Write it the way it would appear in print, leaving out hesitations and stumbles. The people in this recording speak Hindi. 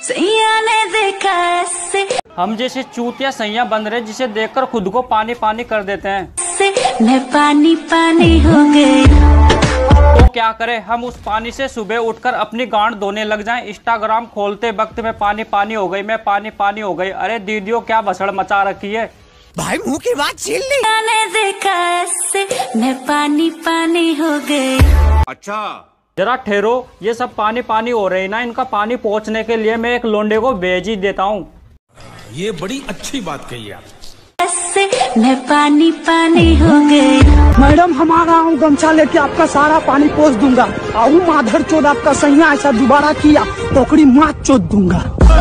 सैया ने देखा ऐसे, हम जैसे चूतिया सैया बन रहे जिसे देखकर खुद को पानी पानी कर देते हैं। मैं पानी पानी हो गई। तो क्या करें, हम उस पानी से सुबह उठकर अपनी गांड धोने लग जाएं। इंस्टाग्राम खोलते वक्त मैं पानी पानी हो गई, मैं पानी पानी हो गई। अरे दीदियों क्या भसड़ मचा रखी है भाई, मुंह की बात छीन ली। मैंने देखा ऐसे, मैं पानी पानी हो गई। अच्छा जरा ठहरो, ये सब पानी पानी हो रहे ना, इनका पानी पहुंचने के लिए मैं एक लोंडे को भेज ही देता हूँ। ये बड़ी अच्छी बात कही आप। ऐसे मैं पानी पानी हो गई। मैडम, हमारा हूँ गमछा लेके आपका सारा पानी पोंछ दूंगा। आऊ माधर चोद आपका सैया ऐसा दोबारा किया तो ओकरी माँ चोद दूंगा।